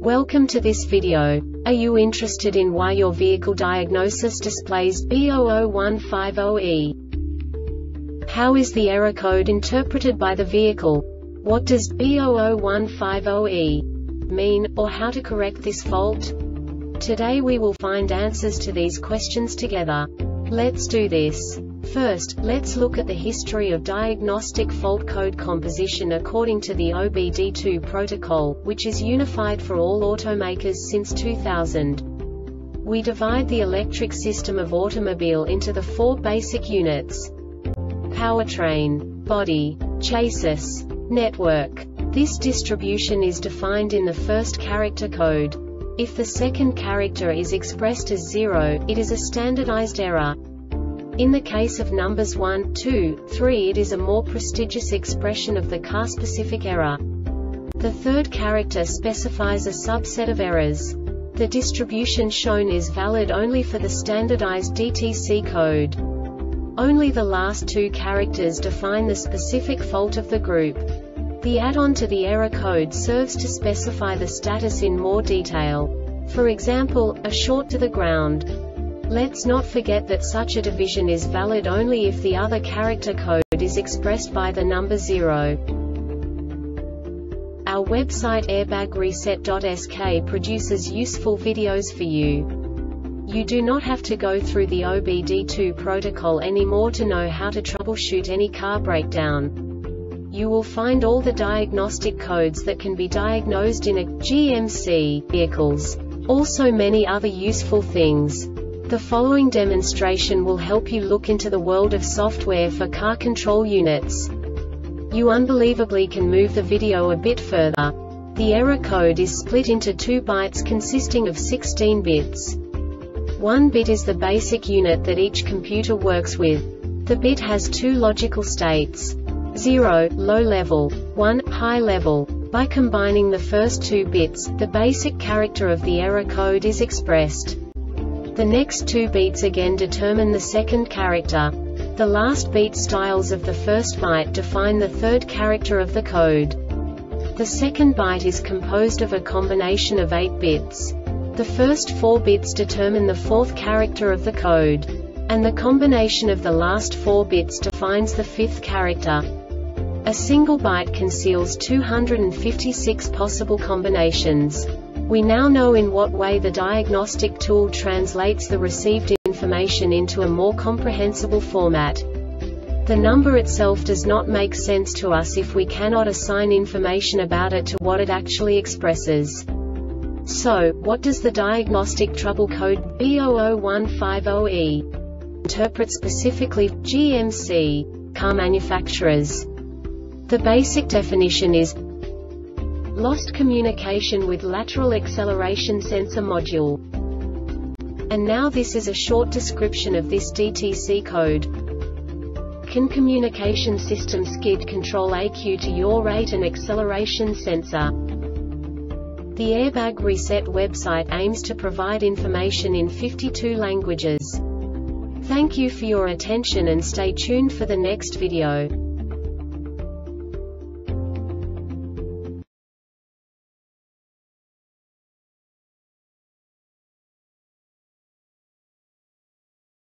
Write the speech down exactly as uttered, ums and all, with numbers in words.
Welcome to this video. Are you interested in why your vehicle diagnosis displays B zero zero one five zero E? How is the error code interpreted by the vehicle? What does B zero zero one five zero E mean, or how to correct this fault? Today we will find answers to these questions together. Let's do this. First, let's look at the history of diagnostic fault code composition according to the O B D two protocol, which is unified for all automakers since two thousand. We divide the electric system of automobile into the four basic units: powertrain, body, chassis, network. This distribution is defined in the first character code. If the second character is expressed as zero, it is a standardized error. In the case of numbers one, two, three, it is a more prestigious expression of the car-specific error. The third character specifies a subset of errors. The distribution shown is valid only for the standardized D T C code. Only the last two characters define the specific fault of the group. The add-on to the error code serves to specify the status in more detail. For example, a short to the ground. Let's not forget that such a division is valid only if the other character code is expressed by the number zero. Our website airbag reset dot S K produces useful videos for you. You do not have to go through the O B D two protocol anymore to know how to troubleshoot any car breakdown. You will find all the diagnostic codes that can be diagnosed in a G M C vehicles. Also many other useful things. The following demonstration will help you look into the world of software for car control units. You unbelievably can move the video a bit further. The error code is split into two bytes consisting of sixteen bits. One bit is the basic unit that each computer works with. The bit has two logical states: zero, low level, one, high level. By combining the first two bits, the basic character of the error code is expressed. The next two beats again determine the second character. The last beat styles of the first byte define the third character of the code. The second byte is composed of a combination of eight bits. The first four bits determine the fourth character of the code. And the combination of the last four bits defines the fifth character. A single byte conceals two hundred fifty-six possible combinations. We now know in what way the diagnostic tool translates the received information into a more comprehensible format. The number itself does not make sense to us if we cannot assign information about it to what it actually expresses. So, what does the diagnostic trouble code B zero zero one five zero E interpret specifically for G M C car manufacturers? The basic definition is lost communication with lateral acceleration sensor module. And now this is a short description of this D T C code. Can communication system skid control A Q to yaw rate and acceleration sensor? The Airbag Reset website aims to provide information in fifty-two languages. Thank you for your attention and stay tuned for the next video.